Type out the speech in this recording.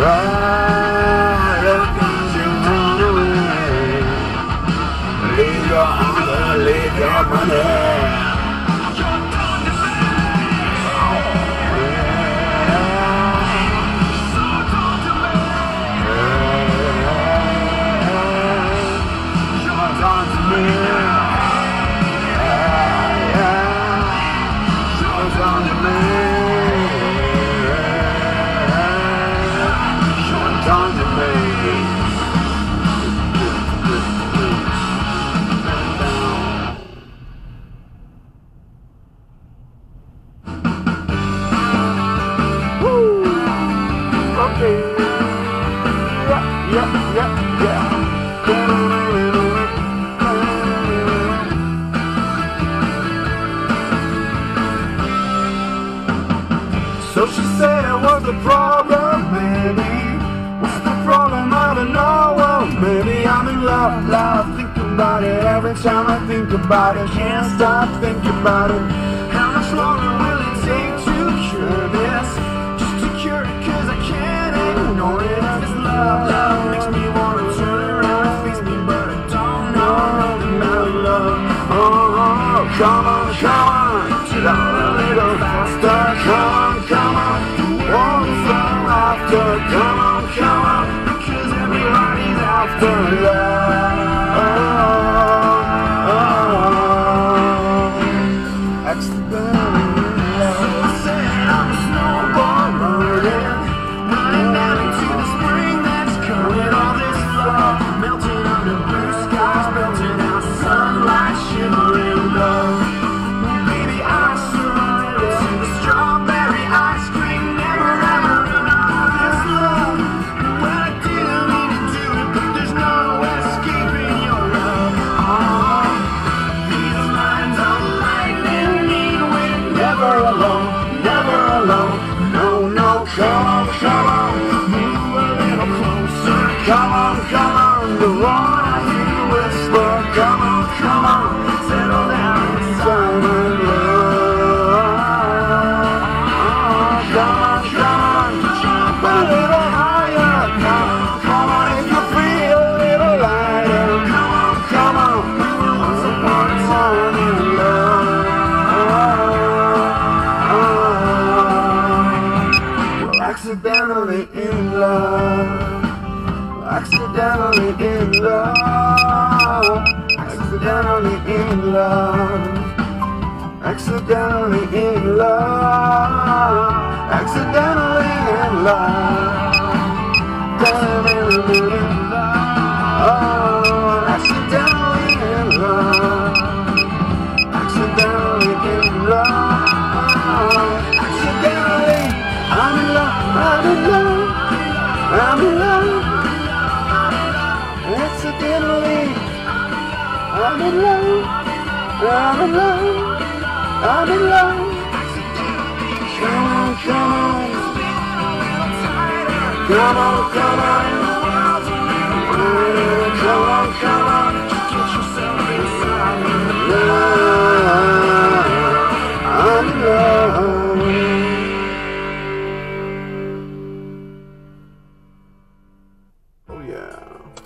Right up and leave your hunger, leave your money. Yeah. So she said it was the problem, maybe. What's the problem? I don't know. Well, maybe I'm in love, love. Think about it every time I think about it. Can't stop thinking about it. How much longer will it take to cure this? Just to cure it, cause I can't ignore it. This love, love makes me wanna turn around and face me, but I don't know nothing about love. Oh, come on, come on, down a little faster. Come on, come on, won't fall after. Come on, come on, because everybody's after love. Accidentally love. So I said I'm a snowball running down into the spring that's coming. All this love melting under blue skies, melting out sunlight, shimmering love. Baby, I surrender to the strawberry ice cream. Never ever enough this love. Well, I didn't mean to do it, but there's no escaping your love. Oh, these lines of lightning mean we're never alone, never alone. No, no, come on, come on, move a little closer. Come on, come on, the one I hear you whisper. Come on, come on, settle down inside my love. Come on, come on, jump a little higher. Come on, if you feel a little lighter. Come on, once upon a time in love. We're accidentally in love. Accidentally in love. Accidentally in love. Accidentally in love. Accidentally in love. Accidentally in love. Accidentally in love. Accidentally in love. Accidentally, I'm in love. I'm in love. I'm in love. Accidentally, I'm in love. I'm in love. I'm in love. Come on, come on. Come on, come on. Come on, come on. Get yourself inside. I'm in love. Oh yeah.